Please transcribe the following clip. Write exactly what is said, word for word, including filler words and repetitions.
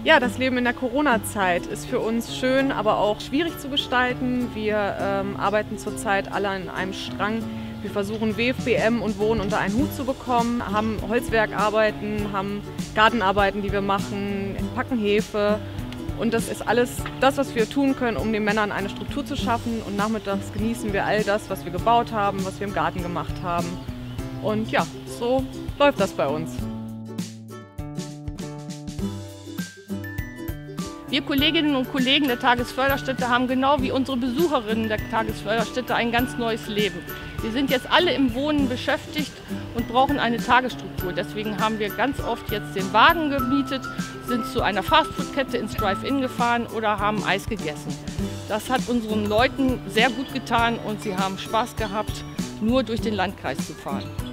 Ja, das Leben in der Corona-Zeit ist für uns schön, aber auch schwierig zu gestalten. Wir ähm, arbeiten zurzeit alle an einem Strang. Wir versuchen W F B M und Wohnen unter einen Hut zu bekommen, haben Holzwerkarbeiten, haben Gartenarbeiten, die wir machen, packen Hefe. Und das ist alles das, was wir tun können, um den Männern eine Struktur zu schaffen. Und nachmittags genießen wir all das, was wir gebaut haben, was wir im Garten gemacht haben. Und ja, so läuft das bei uns. Wir Kolleginnen und Kollegen der Tagesförderstätte haben genau wie unsere Besucherinnen der Tagesförderstätte ein ganz neues Leben. Wir sind jetzt alle im Wohnen beschäftigt und brauchen eine Tagesstruktur. Deswegen haben wir ganz oft jetzt den Wagen gemietet, sind zu einer Fastfood-Kette ins Drive-In gefahren oder haben Eis gegessen. Das hat unseren Leuten sehr gut getan und sie haben Spaß gehabt, nur durch den Landkreis zu fahren.